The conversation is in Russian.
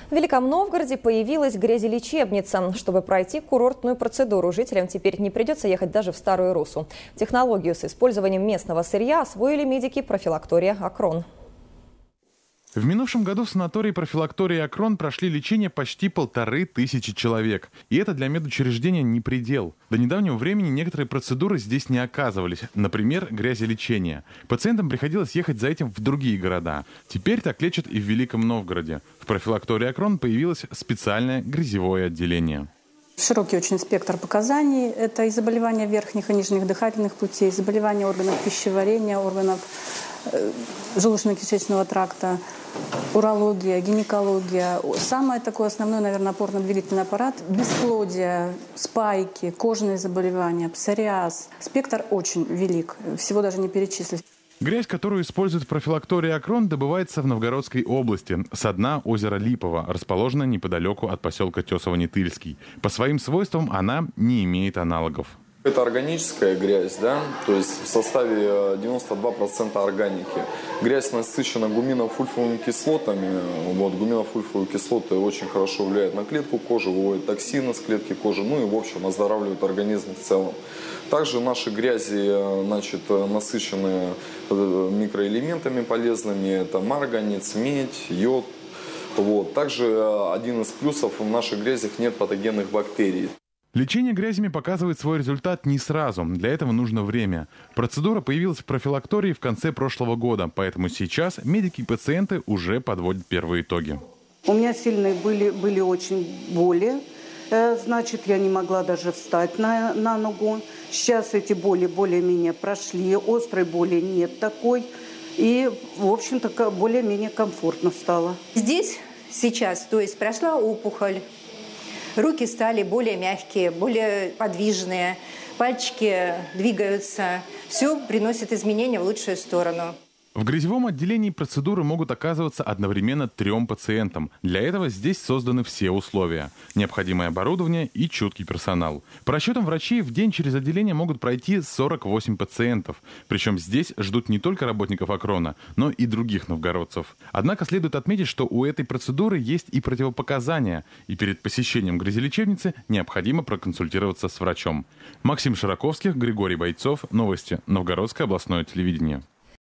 В Великом Новгороде появилась грязелечебница. Чтобы пройти курортную процедуру, жителям теперь не придется ехать даже в Старую Руссу. Технологию с использованием местного сырья освоили медики профилактория «Акрон». В минувшем году в санатории профилактории «Акрон» прошли лечение почти 1500 человек. И это для медучреждения не предел. До недавнего времени некоторые процедуры здесь не оказывались. Например, грязелечение. Пациентам приходилось ехать за этим в другие города. Теперь так лечат и в Великом Новгороде. В профилактории «Акрон» появилось специальное грязевое отделение. Широкий очень спектр показаний. Это и заболевания верхних и нижних дыхательных путей, заболевания органов пищеварения, органов желудочно-кишечного тракта, урология, гинекология. Самое такое основное, наверное, опорно-двигательный аппарат, бесплодие, спайки, кожные заболевания, псориаз. Спектр очень велик, всего даже не перечислить. Грязь, которую используют в профилактории «Акрон», добывается в Новгородской области, со дна озера Липово, расположенное неподалеку от поселка Тесово-Нетыльский. По своим свойствам она не имеет аналогов. Это органическая грязь, да, то есть в составе 92% органики. Грязь насыщена гумино-фульфовыми кислотами. Гумино-фульфовые кислоты очень хорошо влияют на клетку кожи, выводят токсины с клетки кожи, ну и в общем оздоравливают организм в целом. Также наши грязи, насыщены микроэлементами полезными, это марганец, медь, йод. Также один из плюсов: в наших грязях нет патогенных бактерий. Лечение грязями показывает свой результат не сразу. Для этого нужно время. Процедура появилась в профилактории в конце прошлого года, поэтому сейчас медики и пациенты уже подводят первые итоги. У меня сильные были очень боли. Значит, я не могла даже встать на ногу. Сейчас эти боли более-менее прошли. Острой боли нет такой. И, в общем-то, более-менее комфортно стало. Здесь сейчас, то есть прошла опухоль. Руки стали более мягкие, более подвижные, пальчики двигаются. Все приносит изменения в лучшую сторону. В грязевом отделении процедуры могут оказываться одновременно 3 пациентам. Для этого здесь созданы все условия. Необходимое оборудование и чуткий персонал. По расчетам врачей, в день через отделение могут пройти 48 пациентов. Причем здесь ждут не только работников «Акрона», но и других новгородцев. Однако следует отметить, что у этой процедуры есть и противопоказания. И перед посещением грязелечебницы необходимо проконсультироваться с врачом. Максим Широковских, Григорий Бойцов. Новости. Новгородское областное телевидение.